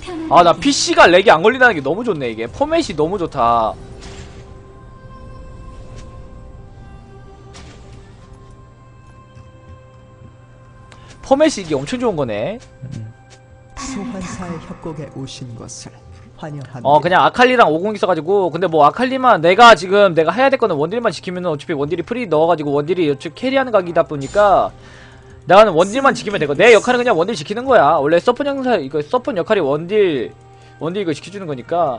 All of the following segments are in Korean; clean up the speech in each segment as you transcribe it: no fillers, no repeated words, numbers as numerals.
아, 나 PC가 렉이 안 걸린다는 게 너무 좋네. 이게 포맷이 너무 좋다. 포맷이 이게 엄청 좋은 거네. 소환사의 협곡에 오신 것을 환영합니다. 그냥 아칼리랑 50 있어가지고. 근데 뭐 아칼리만 내가 해야 될 거는 원딜만 지키면은 어차피 원딜이 프리 넣어가지고 원딜이 어차피 캐리하는 각이다 보니까 나는 원딜만 지키면 되고, 내 역할은 그냥 원딜 지키는 거야. 원래 서폿 형사 이거 서폿 역할이 원딜 이거 지켜주는 거니까.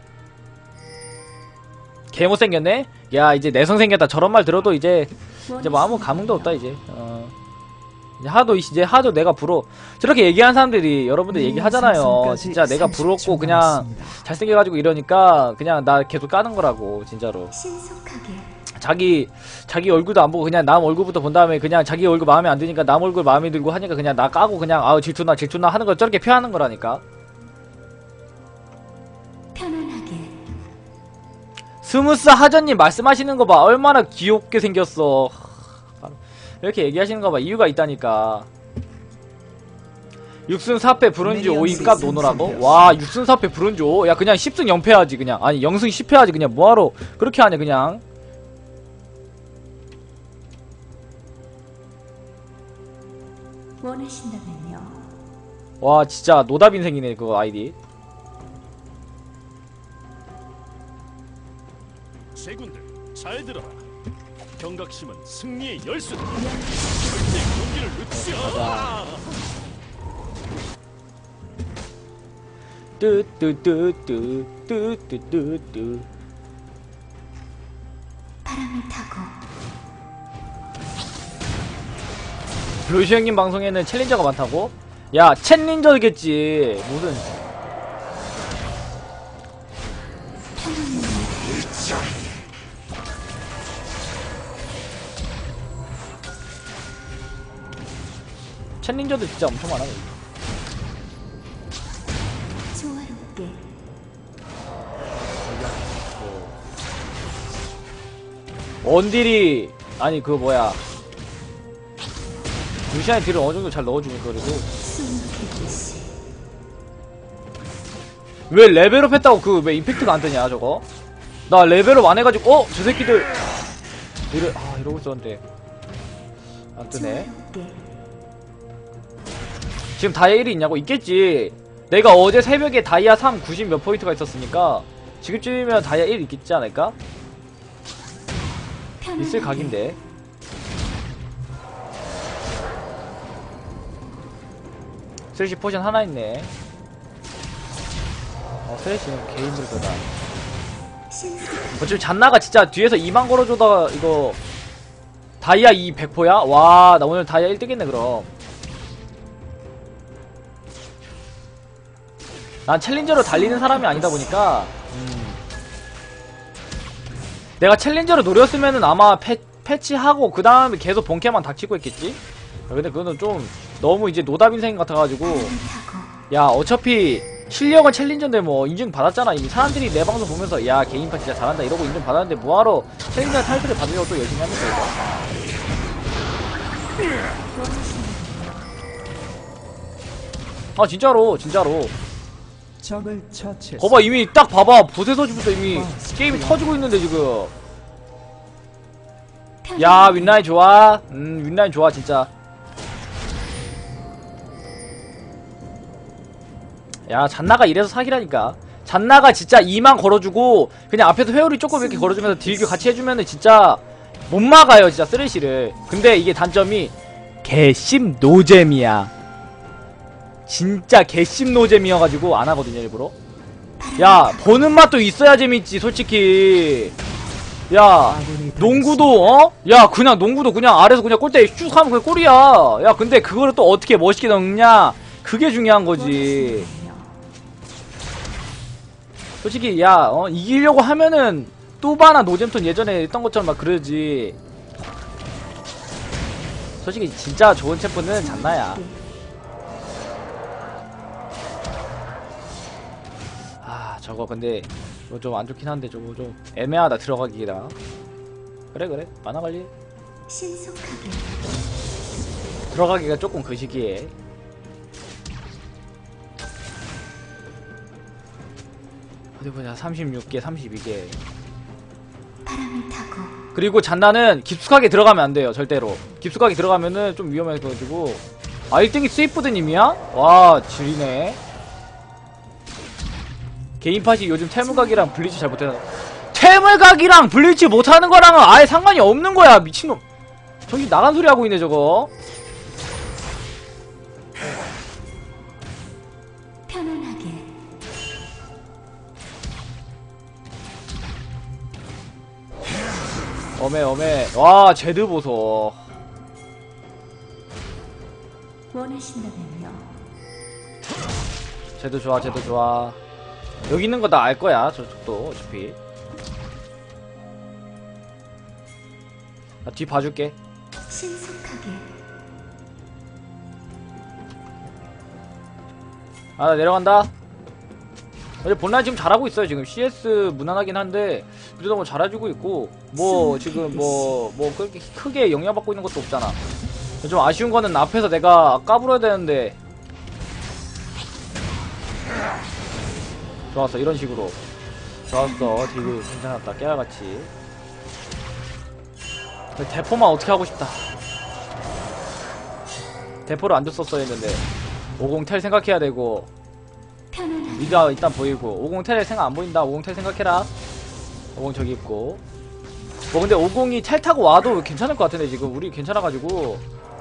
개 못생겼네? 야, 이제 내성 생겼다. 저런 말 들어도 이제 뭐 아무 감흥도 없다 이제. 이제 하도 내가 부러워. 저렇게 얘기하는 사람들이 여러분들 얘기하잖아요. 진짜 내가 부럽고 그냥 잘생겨가지고 이러니까 그냥 나 계속 까는 거라고, 진짜로. 자기 얼굴도 안 보고 그냥 남 얼굴부터 본 다음에 그냥 자기 얼굴 마음에 안 드니까 남 얼굴 마음에 들고 하니까 그냥 나 까고 그냥 아우 질투나 하는 걸 저렇게 표현하는 거라니까. 스무스 하전님 말씀하시는 거 봐. 얼마나 귀엽게 생겼어. 이렇게 얘기하시는 거 봐. 이유가 있다니까. 육승 4패 브론즈 5인 값 노노라고? 와, 육승 4패 브론즈 5? 야, 그냥 10승 0패 하지 그냥. 아니 0승 10패 하지 그냥. 뭐하러 그렇게 하냐 그냥. 원하신다면요. 와, 진짜 노답 인생이네 그거 아이디. 제군들 잘 들어라. 경각심은 승리의 열쇠다. 절대 경기를 놓치지 않아. 뚜뚜뚜뚜뚜뚜뚜뚜. 바람을 타고 묘시 형님 방송에는 챌린저가 많다고? 야, 챌린저겠지. 무슨 챌린저도 진짜 엄청 많아. 조화롭게 원딜이 아니 그거 뭐야, 루시안의 딜을 어느정도 잘 넣어주니까. 그래도 숨기듯이 왜 레벨업 했다고 그 왜 임팩트가 안 뜨냐 저거. 나 레벨업 안 해가지고 저 새끼들 이러고 있었는데 안 뜨네. 조화롭게 지금 다이아 1이 있냐고? 있겠지. 내가 어제 새벽에 다이아 3 90 몇 포인트가 있었으니까 지금쯤이면 다이아 1 있겠지 않을까? 있을 각인데. 쓰레쉬 포션 하나 있네. 쓰레쉬는 개 힘들 거다. 어차피 잔나가 진짜 뒤에서 2만 걸어줘다가 이거 다이아 2 100포야? 와, 나 오늘 다이아 1 뜨겠네 그럼. 난 챌린저로 달리는 사람이 아니다 보니까 내가 챌린저로 노렸으면은 아마 패치하고 그 다음에 계속 본캐만 닥치고 있겠지? 근데 그거는 좀 너무 이제 노답 인생 같아가지고. 야, 어차피 실력은 챌린저인데 뭐 인증 받았잖아 이미. 사람들이 내 방송 보면서 야, 개인파 진짜 잘한다 이러고 인증 받았는데 뭐하러 챌린저 타이틀을 받으려고 또 열심히 하면서 이거. 아, 진짜로 적을 처치했습니다. 거봐, 이미 딱 봐봐. 보세서지부터 이미 게임이 터지고 있는데 지금. 야, 윈라인 좋아. 윈라인 좋아 진짜. 야, 잔나가 이래서 사기라니까. 잔나가 진짜 2만 걸어주고 그냥 앞에서 회오리 조금 이렇게 걸어주면서 딜교 같이 해주면은 진짜 못 막아요 진짜 쓰레쉬를. 근데 이게 단점이 개심 노잼이야. 진짜 개심 노잼이어가지고 안 하거든요 일부러. 야, 보는 맛도 있어야 재밌지 솔직히. 야, 농구도 야, 그냥 농구도 그냥 아래서 그냥 골대 쭉 하면 그냥 골이야. 야, 근데 그거를 또 어떻게 멋있게 넣냐, 그게 중요한 거지. 솔직히 야, 이기려고 하면은 또바나 노잼톤 예전에 했던 것처럼 막 그러지. 솔직히 진짜 좋은 챔프는 잔나야. 저거 근데 이거 좀 안 좋긴 한데 저거 좀 애매하다 들어가기라. 그래 만화관리 신속하게 들어가기가 조금 그 시기에. 어디 보자. 36개, 32개. 바람을 타고 그리고 잔나는 깊숙하게 들어가면 안 돼요. 절대로. 깊숙하게 들어가면은 좀 위험해가지고. 아, 1등이 스위프드님이야? 와, 지리네. 개인팟이 요즘 태물각이랑 블리치 잘 못해서. 태물각이랑 블리치 못하는 거랑은 아예 상관이 없는 거야. 미친놈. 정신 나간 소리 하고 있네, 저거. 편안하게 어메. 와, 제드 보소. 원하신다면요. 제드 좋아. 여기 있는 거 다 알 거야, 저쪽도, 어차피. 나 뒤 봐줄게. 신속하게 아, 나 내려간다. 근데 본란 지금 잘하고 있어요. 지금 CS 무난하긴 한데 그래도 뭐 잘해주고 있고 뭐 지금 뭐 그렇게 크게 영향받고 있는 것도 없잖아. 좀 아쉬운 거는 앞에서 내가 까불어야 되는데. 좋았어. 이런 식으로 좋았어. 딜이 괜찮았다. 깨알같이. 대포만 어떻게 하고 싶다. 대포를 안 줬었어야 했는데 50 텔 생각해야 되고. 편안하게 미드가 일단 보이고 50 텔 생각 안 보인다. 50 텔 생각해라. 50 저기 있고. 뭐 근데 50이 텔 타고 와도 괜찮을 것 같은데 지금 우리 괜찮아가지고.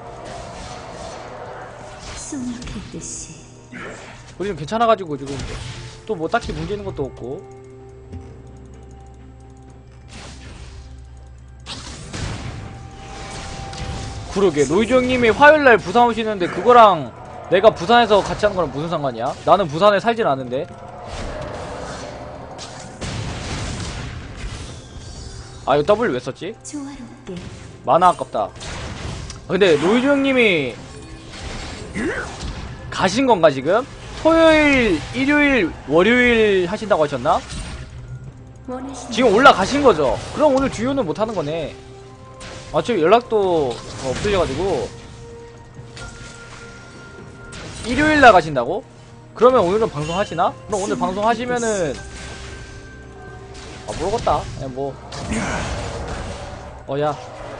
숨을 뱉듯이 우리 좀 괜찮아가지고 지금 또 뭐 딱히 문제 있는 것도 없고. 그러게 로이즈 형님이 화요일날 부산 오시는데 그거랑 내가 부산에서 같이 하는 거랑 무슨 상관이야? 나는 부산에 살진 않은데. 아, 이거 W 왜 썼지? 조화롭게 만화 아깝다. 근데 로이즈 형님이 가신 건가 지금? 토요일, 일요일, 월요일 하신다고 하셨나? 원하신다면 지금 올라가신 거죠? 그럼 오늘 주요는 못 하는 거네. 아, 지금 연락도 없으셔가지고. 일요일 날 가신다고? 그러면 오늘은 방송하시나? 그럼 오늘 방송하시면은 아, 모르겠다. 그냥 뭐. 야,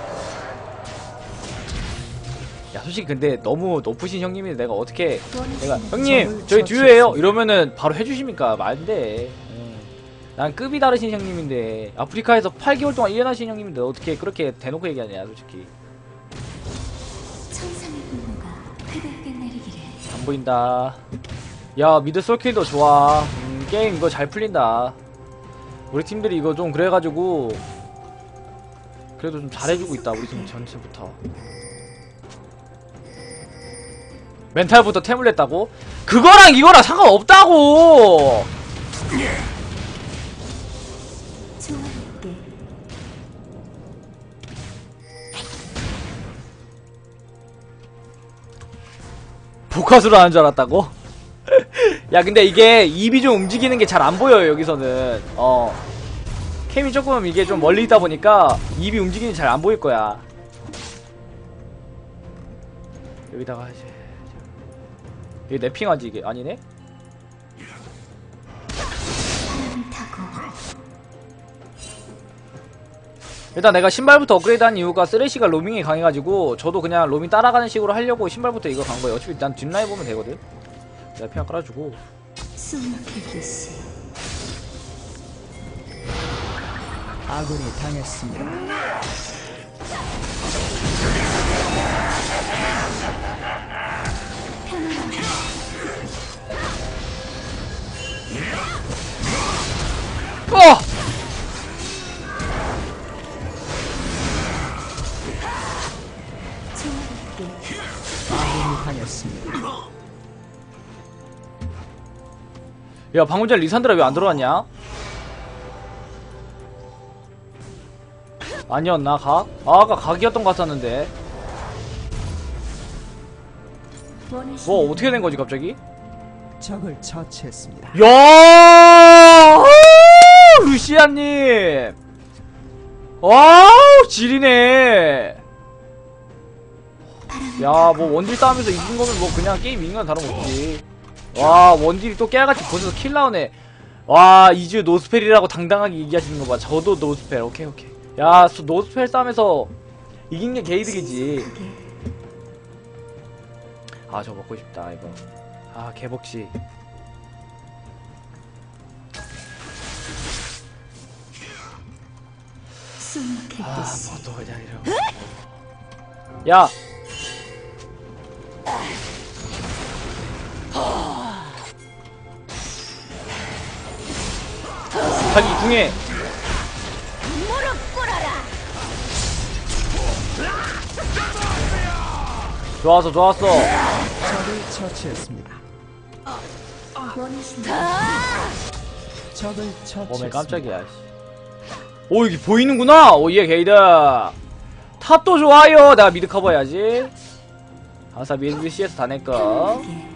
솔직히 근데 너무 높으신 형님인데 내가 어떻게 내가 형님 저희 듀오예요 이러면은 바로 해주십니까? 말인데. 난 급이 다르신 형님인데 아프리카에서 8개월 동안 1년 하신 형님인데 어떻게 그렇게 대놓고 얘기하냐 솔직히. 천상의 분노가 그대에게 내리기를. 안 보인다. 야, 미드 솔킬도 좋아. 게임 이거 잘 풀린다. 우리 팀들이 이거 좀 그래가지고 그래도 좀 잘해주고 있다. 우리 팀 전체부터. 멘탈부터 템을 냈다고? 그거랑 이거랑 상관없다고! 조화롭게 복화수로 하는 줄 알았다고? 야, 근데 이게 입이 좀 움직이는 게 잘 안 보여요, 여기서는. 캠이 조금 이게 좀 멀리 있다 보니까 입이 움직이는 게 잘 안 보일 거야. 여기다가 이제 이게 랩핑하지 이게 아니네? 바람을 타고 일단 내가 신발부터 업그레이드한 이유가 쓰레쉬가 로밍이 강해가지고 저도 그냥 로밍 따라가는 식으로 하려고 신발부터 이거 간 거예요. 어차피 난 뒷라인 보면 되거든. 내가 핑 깔아주고. 숨을 뱉듯이 아군이 당했습니다. 편안하게 조화롭게 아군이 당했습니다. 야, 방금 전에 리산드라 왜 안 들어왔냐? 아니었나 각? 아까 각이었던 것 같았는데. 뭐 어떻게 된 거지 갑자기? 적을 처치했습니다. 야, 루시아님, 와우 지리네. 야, 뭐 원딜 싸움에서 이긴 거면 뭐 그냥 게임 이긴 건 다름없지. 와, 원딜이 또 깨알같이 벌써 킬 나오네. 와 이즈 노스펠이라고 당당하게 얘기하시는 거 봐. 저도 노스펠. 오케이 오케이. 야 노스펠 싸움에서 이긴 게 게이득이지. 아 저 먹고 싶다 이거. 아 개복치. 숨막힐듯이 아뭐또 그냥 이러. 야. 자기 궁에. 좋았어 좋았어. 적을 처치했습니다. 원하신다면 적을 처치했습니다. 몸에 깜짝이야. 씨. 오 여기 보이는구나. 오예 게이드. 탑도 좋아요. 내가 미드 커버해야지. 항상 미드 CS 다 내꺼. 편안하게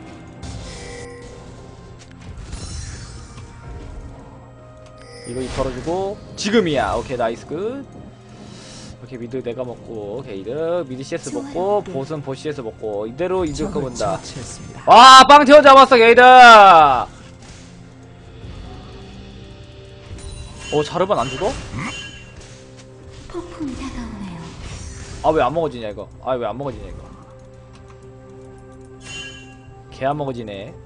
이거 털어주고 지금이야. 오케이 나이스 굿. 오케이 미드 내가 먹고 게이드 미드 CS 먹고 보스는 보스 CS 먹고 이대로 이득 적을 꺼본다. 처치했습니다. 와 빵 태워 잡았어 게이드. 자르반 안 죽어? 폭풍이 다가오네요. 아 왜 안 먹어지냐 이거. 아 왜 안 먹어지냐 이거. 개 안 먹어지네.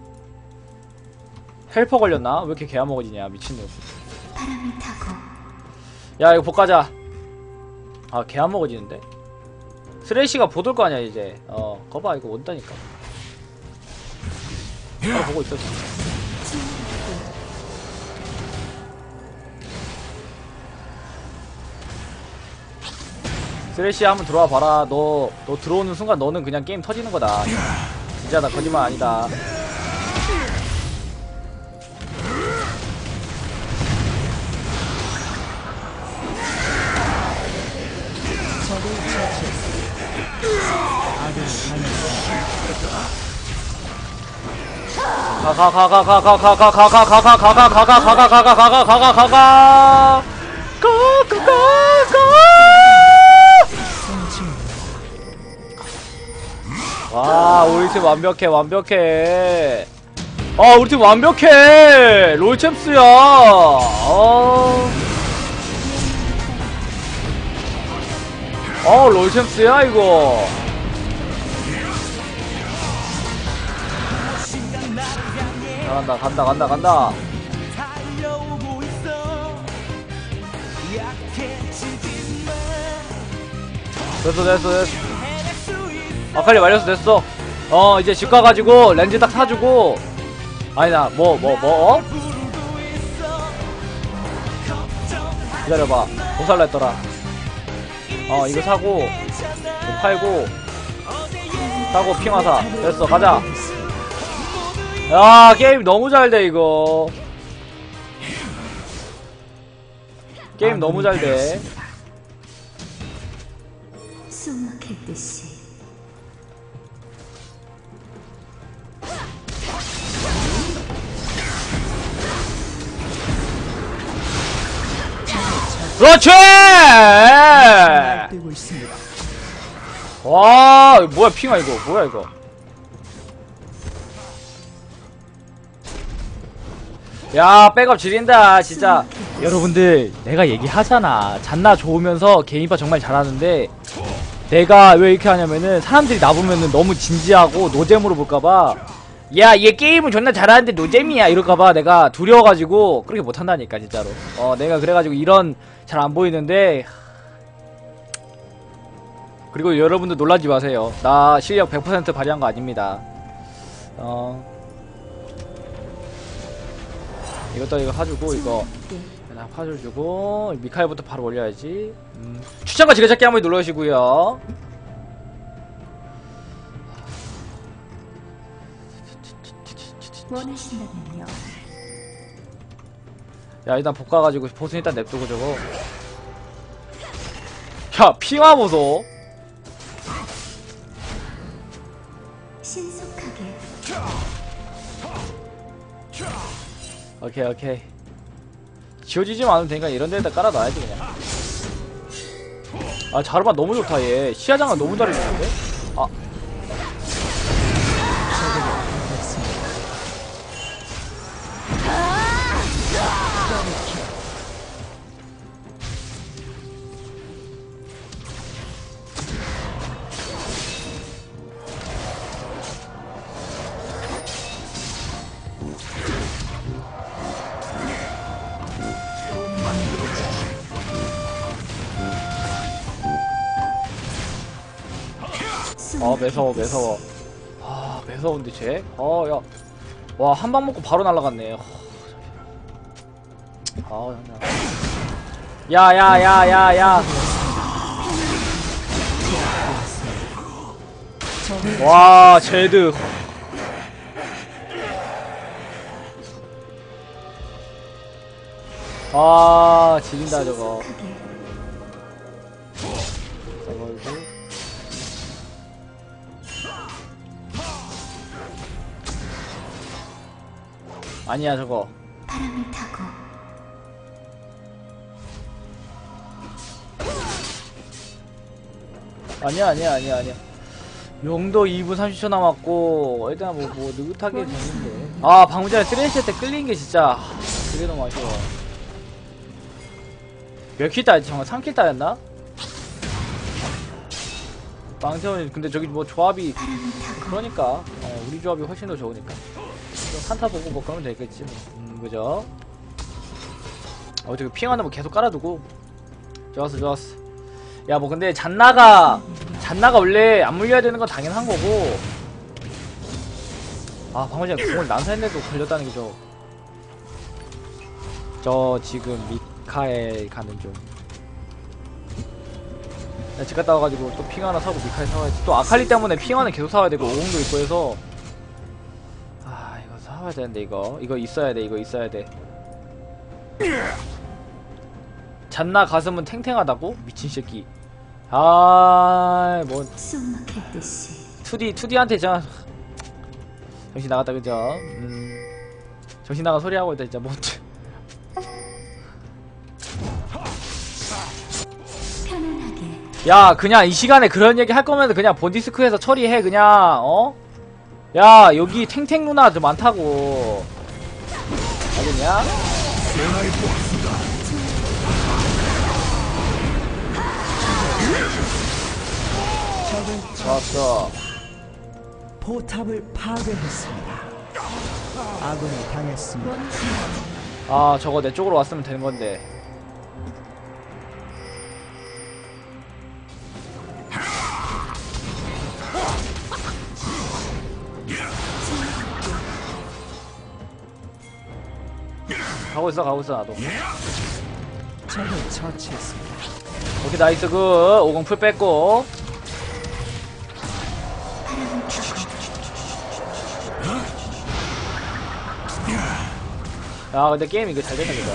헬퍼 걸렸나? 왜 이렇게 개 안 먹어지냐 미친놈. 바람을 타고 야 이거 복가자. 아 개 안 먹어지는데? 쓰레쉬가 못 올 거 아니야 이제. 거봐 이거 온다니까. 바로 보고 있어 지금. 쓰레쉬 한번 들어와 봐라. 너 들어오는 순간 너는 그냥 게임 터지는 거다. 진짜 나 거짓말 아니다. 적을 처치했습니다. 아군이 와 우리 팀 완벽해 완벽해. 우리 팀 완벽해. 롤챔스야. 롤챔스야 이거. 간다. 됐어. 아칼리 말려서 됐어. 이제 집 가가지고 렌즈 딱 사주고. 아니다 기다려봐. 뭐 살라 했더라. 이거 사고 이거 팔고 사고 핑화사. 됐어 가자. 야 게임 너무 잘돼 이거. 게임 너무 잘돼. 숨막힐듯이 그렇지! 뛰고 있습니다. 와 뭐야 핑아 이거 뭐야 이거. 야 백업 지린다 진짜. 여러분들 내가 얘기하잖아. 잔나 좋으면서 개인파 정말 잘하는데 내가 왜 이렇게 하냐면은 사람들이 나 보면은 너무 진지하고 노잼으로 볼까봐. 야 얘 게임은 존나 잘하는데 노잼이야 이럴까봐 내가 두려워가지고 그렇게 못한다니까 진짜로. 내가 그래가지고 이런 잘 안 보이는데. 그리고 여러분들 놀라지 마세요. 나 실력 100% 발휘한 거 아닙니다. 이것도 이거 사주고 이거 그냥 파줄 주고 미카엘부터 바로 올려야지. 추천과 지뢰찾기 한번 눌러주시고요. 원하신다면요. 야 일단 볶아가지고 보스 일단 냅두고 저거. 야 핑화 보소. 신속하게 오케이 지워지지만 않으면 되니까 이런 데에다 깔아놔야지 그냥. 자르반 너무 좋다 얘. 시야장은 너무 잘해주는데? 매서워 매서워. 아 매서운데 쟤? 야. 와 한 방 먹고 바로 날아갔네. 그냥. 야야야야야. 와 제드. 아 지린다 저거. 아니야 저거. 바람을 타고 아니야. 용도 2분 30초 남았고 일단 뭐 느긋하게 되는데. 아 방금 전에 쓰레쉬 때 끌린 게 진짜 그게 너무 아쉬워. 몇 킬 따였지? 정말 3킬 따였나? 빵세원이 근데 저기 뭐 조합이 그러니까 우리 조합이 훨씬 더 좋으니까 산타 보고 뭐 그러면 되겠지 뭐. 그죠? 저기 핑 하나 뭐 계속 깔아두고. 좋았어. 야 뭐 근데 잔나가 원래 안 물려야 되는 건 당연한 거고. 아 방금 전에 공을 난사했는데도 걸렸다는 게 저 지금 미카엘 가는 중. 나 집 갔다 와가지고 또 핑 하나 사고 미카엘 사와야지. 또 아칼리 때문에 핑 하나 계속 사와야 되고 오공도 있고 해서 아 이거 사와야 되는데 이거 있어야 돼. 잔나 가슴은 탱탱하다고? 미친 새끼. 뭐 숨막힐 듯이 2D한테 진짜 정신 나갔다 그죠? 정신 나간 소리 하고 있다 진짜 뭐. 편안하게 야 그냥 이 시간에 그런 얘기 할 거면 그냥 본디스크에서 처리해 그냥. 야 여기 탱탱 누나 좀 많다고. 알겠냐? 좋았어. 포탑을 파괴했습니다. 아군이 당했습니다. 아 저거 내 쪽으로 왔으면 되는 건데. 가고 있어 나도. 적을 처치했습니다. 오케이 나이스 그 50 풀 뺐고. 야 근데 게임 이거 잘 되네 그죠?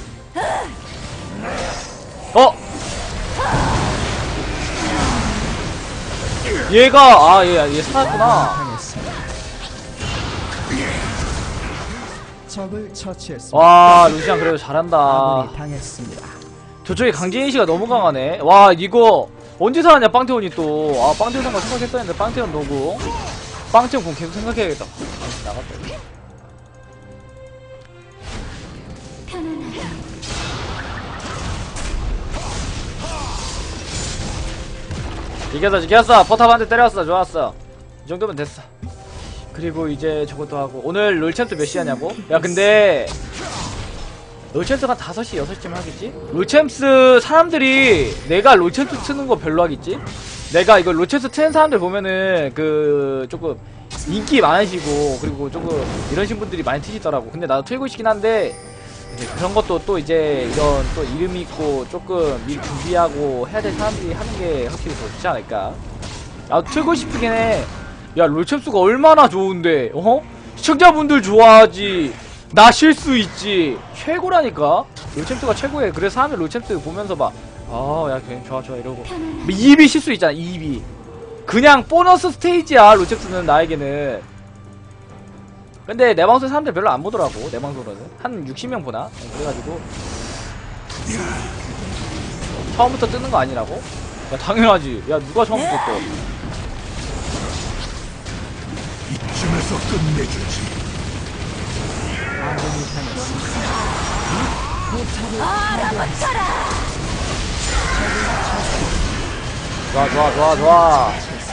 얘가 얘 살았구나. 당했습니다. 적을 처치했습니다. 와 루시안 그래도 잘한다. 아군이 당했습니다. 저쪽에 강재인씨가 너무 강하네. 와 이거 언제 살았냐 빵태원이 또. 아 빵태원 상관 생각했었는데 빵태원 노고. 빵태원 공 계속 생각해야겠다. 나갔다. 편안하게 이겼어. 포탑 한 대 때렸어. 좋았어. 이 정도면 됐어. 그리고 이제 저것도 하고. 오늘 롤챔스 몇 시하냐고? 야 근데 롤챔스가 5시 6시쯤 하겠지? 롤챔스 사람들이 내가 롤챔스 트는 거 별로 하겠지? 내가 이거 롤챔스 트는 사람들 보면은 조금 인기 많으시고 그리고 조금 이러신 분들이 많이 트시더라고. 근데 나도 틀고 싶긴 한데 이제 그런 것도 또 이제 이런 또 이름 있고 조금 미리 준비하고 해야 될 사람들이 하는 게 확실히 더 좋지 않을까? 나도 틀고 싶긴 해. 야 롤챔스가 얼마나 좋은데 시청자분들 좋아하지. 나 실수 있지. 최고라니까. 롤챔스가 최고해. 그래서 사람들 롤챔스 보면서 막 야 그냥 좋아 이러고 이입이 실수 있잖아. 이입이 그냥 보너스 스테이지야 롤챔스는 나에게는. 근데 내 방송 사람들 별로 안 보더라고. 내 방송으로는 한 60명 보나? 그래가지고 처음부터 뜨는 거 아니라고? 야 당연하지. 야 누가 처음부터 떠. 이쯤에서 끝내주지. 아군이 당했습니다. 포탑을 파괴했습니다. 좋아.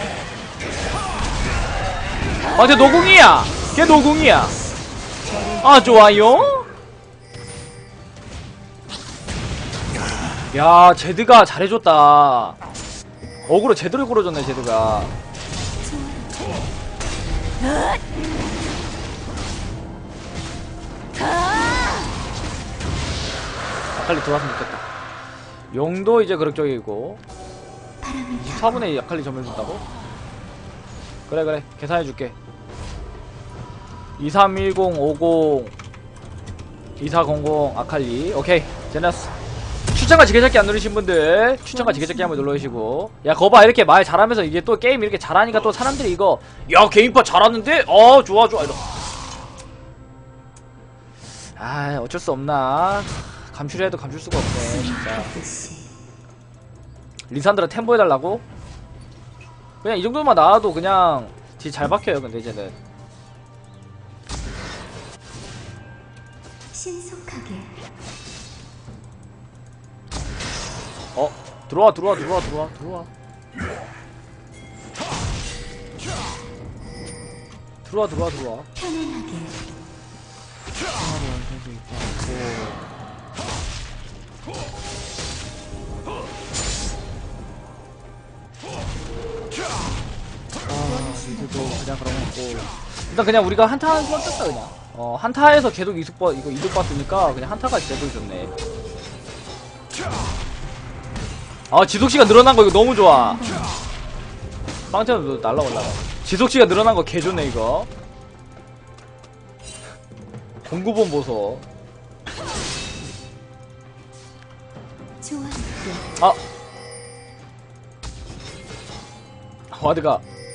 쟤 노궁이야. 걔 노궁이야. 아 좋아요. 야 제드가 잘해줬다. 어그로 제대로 끌어줬네 제드가. 아칼리 들어왔으면 좋겠다. 용도 이제 그럭저기고 바람을 타고 4분의 2 아칼리 점을 준다고? 그래 계산해줄게. 2310 50 2400 아칼리. 오케이 제나스. 추천과 지게잡기 안 누르신 분들 추천과 지게잡기 한번 눌러주시고. 야 거봐 이렇게 말 잘하면서 이게 또 게임 이렇게 잘하니까 또 사람들이 이거 야 게임파 잘하는데? 좋아 이러. 아 어쩔 수 없나. 감출을 해도 감출 수가 없네 진짜. 듯이 리산드라 템보 해달라고? 그냥 이 정도만 나와도 그냥 딜 잘 박혀요. 근데 이제는 신속하게 들어와 편안하게 리드도 그냥 그런 거 없고 일단 그냥 우리가 한타는 썼다 그냥. 한타에서 계속 이득 봤으니까 그냥 한타가 제일 좋네. 지속시간 늘어난 거 이거 너무 좋아. 빵태도 날라올라가. 지속시간 늘어난 거 개좋네 이거. 공구본 보소. 좋아할게 와드가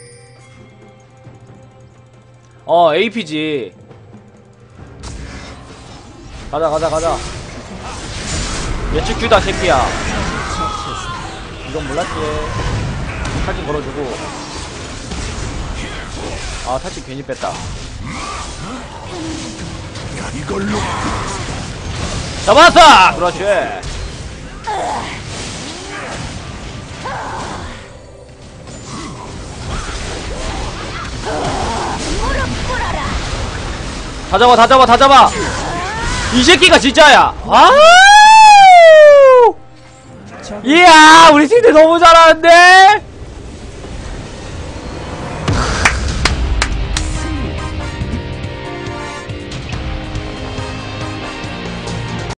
APG 가자 예측 큐다 새끼야. 이건 몰랐지. 탈진 걸어주고. 탈진 괜히 뺐다. 이걸로 잡았어! 그렇지. 다 잡아. 이 새끼가 진짜야. 이야, 우리 팀들 너무 잘하는데?